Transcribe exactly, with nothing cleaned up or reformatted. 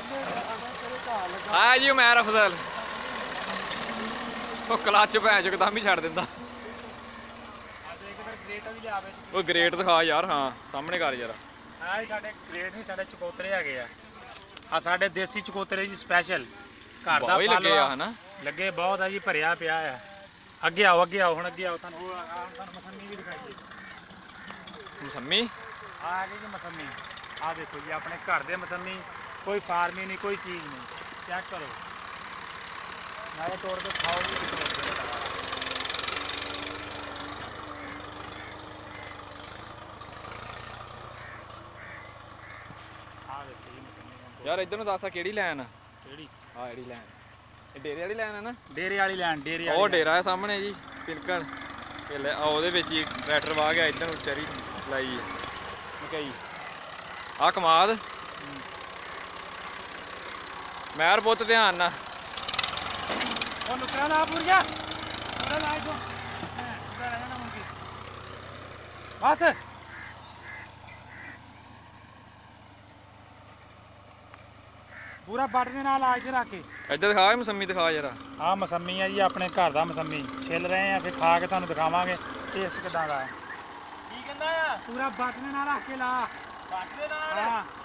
ਆ ਜੀ ਉਮਰ ਅਫਜ਼ਲ ਉਹ ਕਲੱਚ ਭੈਣ ਚੋ ਕਦਮ ਹੀ ਛੱਡ ਦਿੰਦਾ। ਉਹ ਗ੍ਰੇਟ ਦਿਖਾ ਯਾਰ। ਹਾਂ ਸਾਹਮਣੇ ਕਰ ਯਾਰ। ਹਾਂ ਸਾਡੇ ਗ੍ਰੇਟ ਨਹੀਂ, ਸਾਡੇ ਚਕੋਤਰੇ ਹੈਗੇ ਆ। ਆ ਸਾਡੇ ਦੇਸੀ ਚਕੋਤਰੇ ਜੀ ਸਪੈਸ਼ਲ ਘਰ ਦਾ ਲੱਗੇ ਆ ਹਨਾ। ਲੱਗੇ ਬਹੁਤ ਆ ਜੀ, ਭਰਿਆ ਪਿਆ ਆ। ਅੱਗੇ ਆਓ ਅੱਗੇ ਆਓ ਹੁਣ ਅੱਗੇ ਆਓ, ਤੁਹਾਨੂੰ ਤੁਹਾਨੂੰ ਮਸੰਮੀ ਵੀ ਦਿਖਾਈਏ। ਮਸੰਮੀ ਆ ਗਈ ਜੀ ਮਸੰਮੀ। ਆ ਦੇਖੋ ਜੀ ਆਪਣੇ ਘਰ ਦੇ ਮਸੰਮੀ, ਕੋਈ ਫਾਰਮੀ ਨਹੀਂ, ਕੋਈ ਚੀਜ਼ ਨਹੀਂ। ਚੈੱਕ ਕਰੋ, ਨਾਲੇ ਤੋੜ ਕੇ ਖਾਓ ਜੀ। ਆ ਦੇਖੋ ਜੀ ਮਸੰਮੀ ਯਾਰ ਇੱਧਰ ਨੂੰ ਦੱਸ ਕਿਹੜੀ ਲਾਈਨ ਆ? ਕਿਹੜੀ? ਆ ਜਿਹੜੀ ਲਾਈਨ, ਇਹ ਡੇਰੇ ਵਾਲੀ ਲਾਈਨ ਆ ਨਾ? ਡੇਰੇ ਵਾਲੀ ਲਾਈਨ, ਡੇਰੇ ਉਹ ਡੇਰਾ ਹੈ ਸਾਹਮਣੇ ਜੀ ਪਿੰਕਲ। ਆ ਉਹਦੇ ਵਿੱਚ ਹੀ ਟਰੈਕਟਰ ਵਾਹ ਗਿਆ, ਇੱਧਰ ਨੂੰ ਚਰੀ ਲਾਈ ਮਕਈ। ਆ ਕਮਾਦ ਮੈਰ ਪੁੱਤ ਧਿਆਨ ਨਾਲ। ਉਹ ਨੁਕਰਾ ਲਾ ਪੂਰ ਗਿਆ, ਨੁਕਰਾ ਲਾ ਇਥੋਂ ਨੁਕਰਾ ਰਹਿ ਜਾਣਾ ਮੁੰਗੀ ਬਸ। ਪੂਰਾ ਬੱਟ ਦੇ ਨਾਲ ਆ ਇੱਥੇ ਰੱਖ ਕੇ। ਇੱਧਰ ਦਿਖਾ ਮਸੰਮੀ ਦਿਖਾ ਜਰਾ। ਆਹ ਮਸੰਮੀ ਆ ਜੀ, ਆਪਣੇ ਘਰ ਦਾ ਮਸੰਮੀ ਛਿੱਲ ਰਹੇ ਆ, ਫਿਰ ਖਾ ਕੇ ਤੁਹਾਨੂੰ ਦਿਖਾਵਾਂਗੇ ਟੇਸਟ ਕਿਦਾਂ ਦਾ। ਕੀ ਕਹਿੰਦਾ ਆ? ਪੂਰਾ ਬੱਟ ਦੇ ਨਾਲ ਰੱਖ ਕੇ ਲਾ। ਬੱਟ ਦੇ ਨਾਲ? ਹਾਂ।